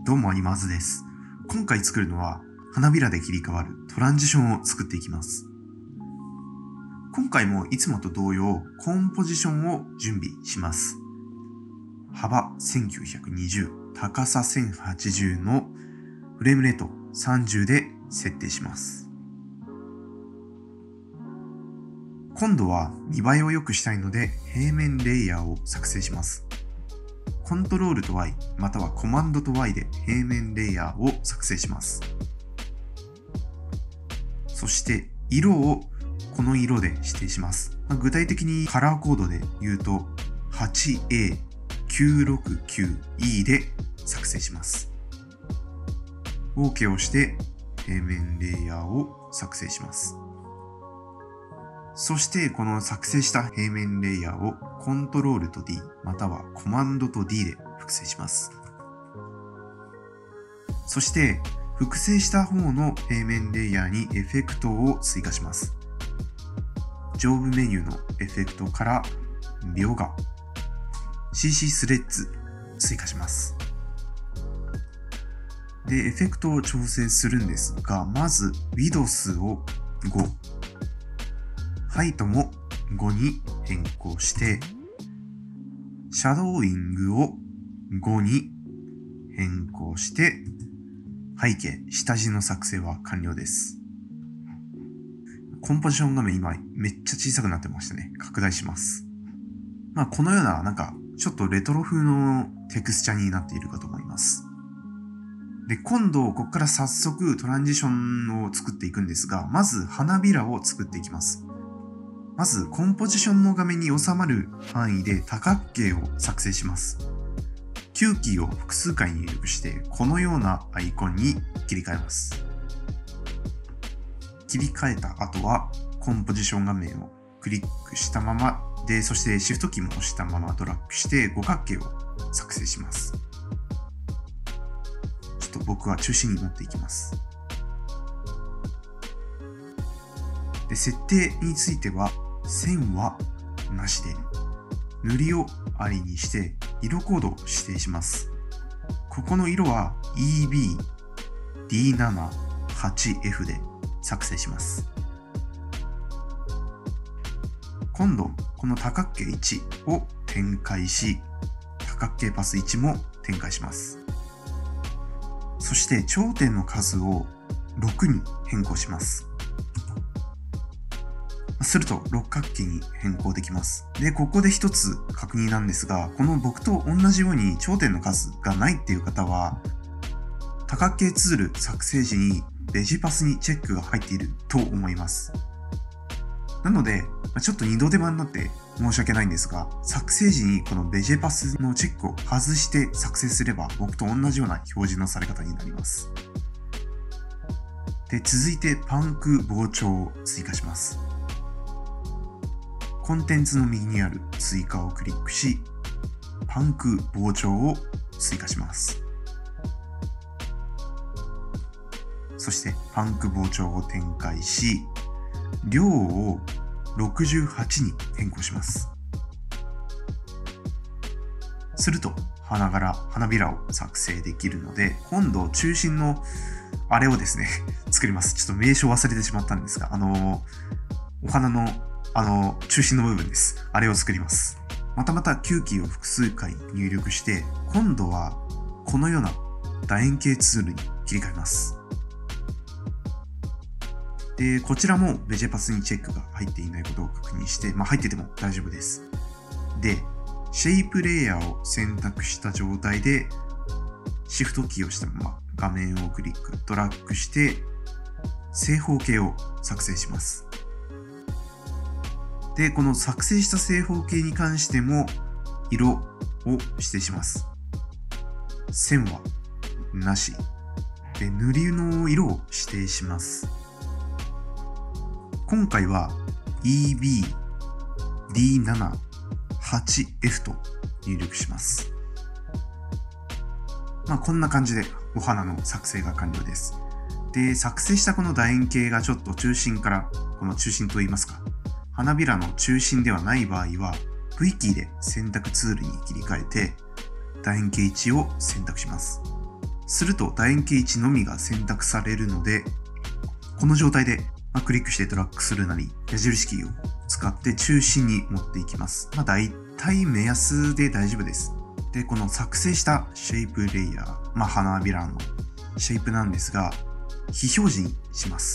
どうもアニマーズです。今回作るのは花びらで切り替わるトランジションを作っていきます。今回もいつもと同様コンポジションを準備します。幅1920、高さ1080のフレームレート30で設定します。今度は見栄えを良くしたいので平面レイヤーを作成します。コントロールと Y またはコマンドと Y で平面レイヤーを作成します。そして色をこの色で指定します。具体的にカラーコードで言うと 8A969E で作成します。OK をして平面レイヤーを作成します。そしてこの作成した平面レイヤーをコントロールと D またはコマンドと D で複製します。そして複製した方の平面レイヤーにエフェクトを追加します。上部メニューのエフェクトから描画 CC スレッズ追加します。で、エフェクトを調整するんですが、まずウィドスを5、ハイトも5に変更して、シャドーイングを5に変更して、背景、下地の作成は完了です。コンポジション画面今めっちゃ小さくなってましたね。拡大します。このようなちょっとレトロ風のテクスチャになっているかと思います。で、今度ここから早速トランジションを作っていくんですが、まず花びらを作っていきます。まずコンポジションの画面に収まる範囲で多角形を作成します。Q キーを複数回入力してこのようなアイコンに切り替えます。切り替えた後はコンポジション画面をクリックしたままで、そしてシフトキーも押したままドラッグして五角形を作成します。ちょっと僕は中心に持っていきます。で、設定については線はなしで塗りをありにして色コードを指定します。ここの色は EB-D7-8F で作成します。今度この多角形1を展開し、多角形パス1も展開します。そして頂点の数を6に変更します。すると六角形に変更できます。で、ここで一つ確認なんですが、この僕と同じように頂点の数がないっていう方は、多角形ツール作成時にベジパスにチェックが入っていると思います。なので、ちょっと二度手間になって申し訳ないんですが、作成時にこのベジパスのチェックを外して作成すれば、僕と同じような表示のされ方になります。で、続いてパンク膨張を追加します。コンテンツの右にある追加をクリックし、パンク膨張を追加します。そしてパンク膨張を展開し、量を68に変更します。すると花びらを作成できるので、今度中心のあれをですね作ります。ちょっと名称忘れてしまったんですが、お花の中心の部分です。あれを作ります。また Q キーを複数回入力して、今度はこのような楕円形ツールに切り替えます。で、こちらもベジェパスにチェックが入っていないことを確認して、入ってても大丈夫です。で、シェイプレイヤーを選択した状態で、シフトキーをしたまま画面をクリック、ドラッグして、正方形を作成します。で、この作成した正方形に関しても色を指定します。線はなし。で、塗りの色を指定します。今回は EB-D7-8F と入力します。こんな感じでお花の作成が完了です。で、作成したこの楕円形がちょっと中心から、この中心といいますか、花びらの中心ではない場合は V キーで選択ツールに切り替えて楕円形1を選択します。 すると楕円形1のみが選択されるので、この状態でクリックしてドラッグするなり、矢印キーを使って中心に持っていきます。だいたい目安で大丈夫です。で、この作成したシェイプレイヤー、花びらのシェイプなんですが、非表示にします。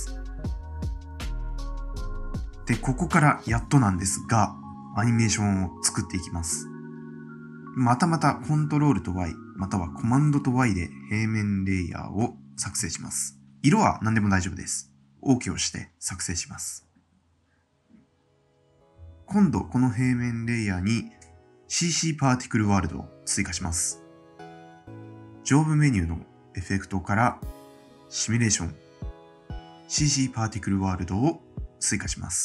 で、ここからやっとなんですが、アニメーションを作っていきます。またコントロールと Y、またはコマンドと Y で平面レイヤーを作成します。色は何でも大丈夫です。OK をして作成します。今度この平面レイヤーに CC パーティクルワールドを追加します。上部メニューのエフェクトからシミュレーション CC パーティクルワールドを追加します。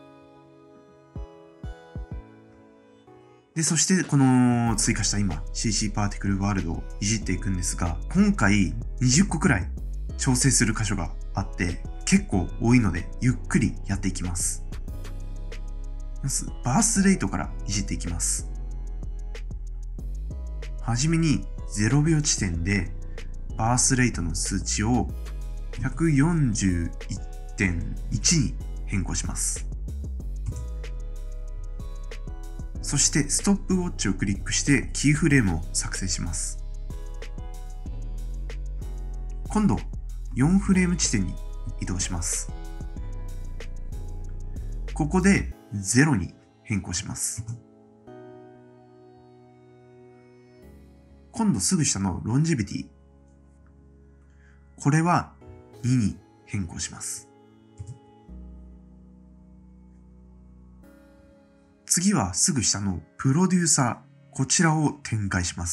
で、そしてこの追加した今 CC パーティクルワールドをいじっていくんですが、今回20個くらい調整する箇所があって結構多いのでゆっくりやっていきます。まずバースレートからいじっていきます。はじめに0秒地点でバースレートの数値を 141.1 に変更します。そしてストップウォッチをクリックしてキーフレームを作成します。今度4フレーム地点に移動します。ここで0に変更します。今度すぐ下のロンジビティ、これは2に変更します。次はすぐ下のプロデューサー、こちらを展開します。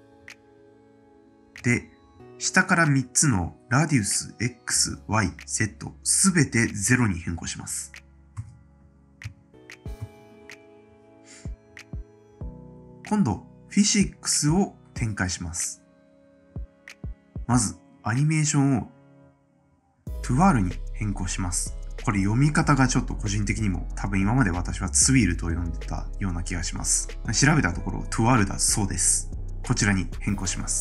で、下から3つのラディウス X、Y、Z すべて0に変更します。今度フィジックスを展開します。まずアニメーションをトゥワールに変更します。これ読み方がちょっと個人的にも多分今まで私はツイールと読んでたような気がします。調べたところトゥワールだそうです。こちらに変更します。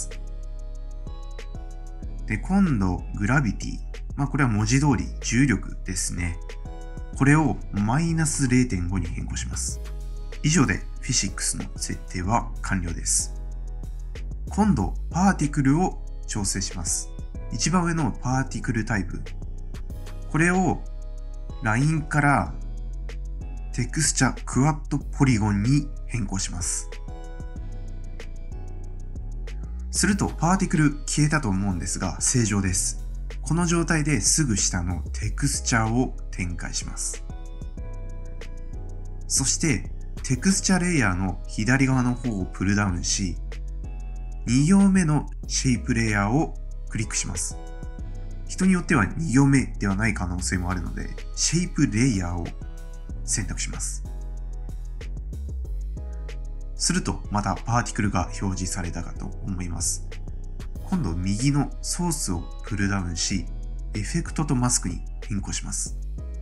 で、今度グラビティ、これは文字通り重力ですね。これをマイナス 0.5 に変更します。以上でフィジックスの設定は完了です。今度パーティクルを調整します。一番上のパーティクルタイプ、これをラインからテクスチャクワッドポリゴンに変更します。するとパーティクル消えたと思うんですが正常です。この状態ですぐ下のテクスチャを展開します。そしてテクスチャレイヤーの左側の方をプルダウンし、2行目のシェイプレイヤーをクリックします。人によっては2行目ではない可能性もあるので、シェイプレイヤーを選択します。するとまたパーティクルが表示されたかと思います。今度右のソースをプルダウンし、エフェクトとマスクに変更します。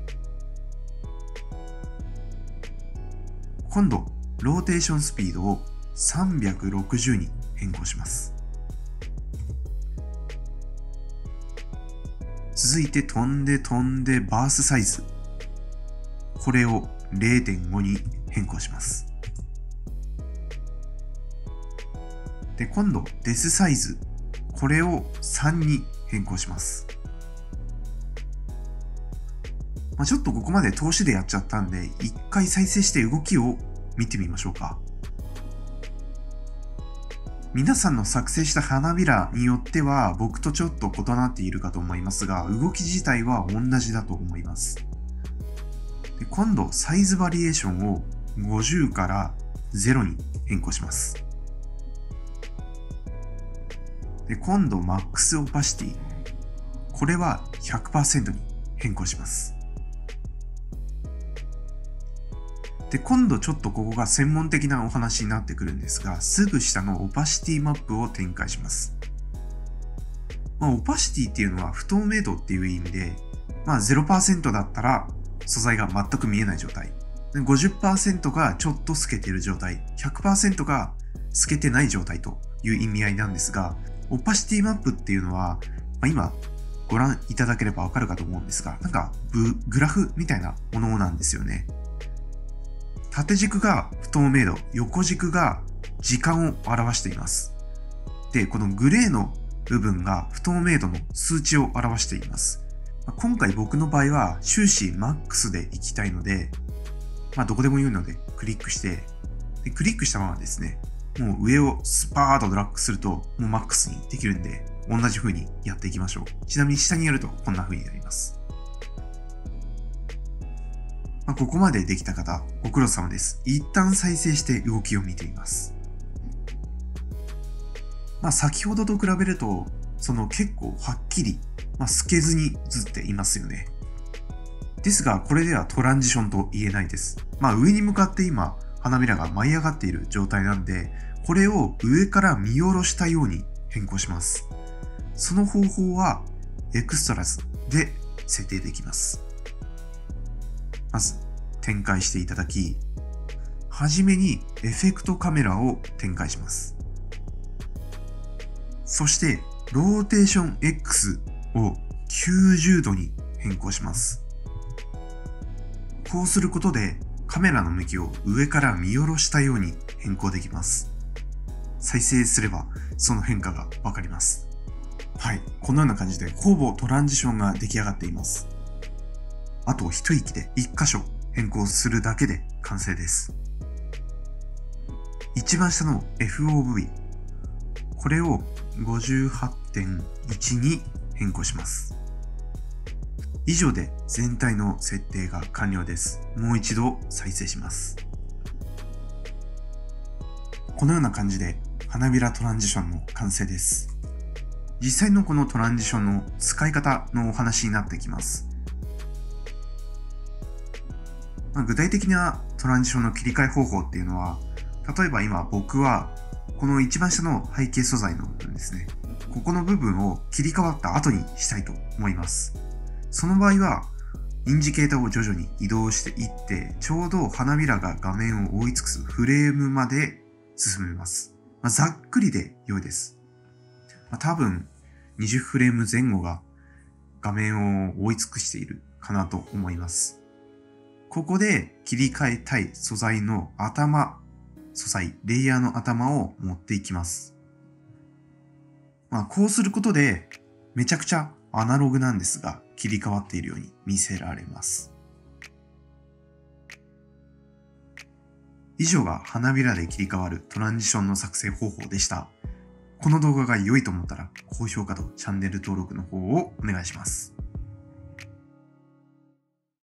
今度ローテーションスピードを360に変更します。続いて飛んでバースサイズ、これを 0.5 に変更します。で、今度デスサイズ、これを3に変更します。ちょっとここまで通しでやっちゃったんで、一回再生して動きを見てみましょうか。皆さんの作成した花びらによっては僕とちょっと異なっているかと思いますが、動き自体は同じだと思います。で、今度サイズバリエーションを50から0に変更します。で、今度マックスオパシティ、これは 100% に変更します。で、今度ちょっとここが専門的なお話になってくるんですが、すぐ下のオパシティマップを展開します。オパシティっていうのは不透明度っていう意味で、0% だったら素材が全く見えない状態。50% がちょっと透けている状態。100% が透けてない状態という意味合いなんですが、 オパシティマップっていうのは、今ご覧いただければわかるかと思うんですが、なんかグラフみたいなものなんですよね。縦軸が不透明度、横軸が時間を表しています。で、このグレーの部分が不透明度の数値を表しています。今回僕の場合は終始マックスでいきたいので、どこでもいいのでクリックして、でクリックしたままですね、もう上をスパーッとドラッグすると、もうマックスにできるんで、同じ風にやっていきましょう。ちなみに下にやるとこんな風になります。ここまでできた方、ご苦労様です。一旦再生して動きを見ています。先ほどと比べると、結構はっきり、透けずに映っていますよね。ですが、これではトランジションと言えないです。上に向かって今、花びらが舞い上がっている状態なんで、これを上から見下ろしたように変更します。その方法は、エクストラズで設定できます。まず、展開していただき、はじめにエフェクトカメラを展開します。そして、ローテーション X を90度に変更します。こうすることで、カメラの向きを上から見下ろしたように変更できます。再生すれば、その変化がわかります。はい、このような感じで、ほぼトランジションが出来上がっています。あと一息で1箇所変更するだけで完成です。一番下の FOV、これを 58.1 に変更します。以上で全体の設定が完了です。もう一度再生します。このような感じで花びらトランジションの完成です。実際のこのトランジションの使い方のお話になってきます。具体的なトランジションの切り替え方法っていうのは、例えば今僕はこの一番下の背景素材の部分ですね。ここの部分を切り替わった後にしたいと思います。その場合は、インジケーターを徐々に移動していって、ちょうど花びらが画面を覆い尽くすフレームまで進めます。ざっくりで良いです。多分、20フレーム前後が画面を覆い尽くしているかなと思います。ここで切り替えたい素材のレイヤーの頭を持っていきます。こうすることで、めちゃくちゃアナログなんですが、切り替わっているように見せられます。以上が花びらで切り替わるトランジションの作成方法でした。この動画が良いと思ったら、高評価とチャンネル登録の方をお願いします。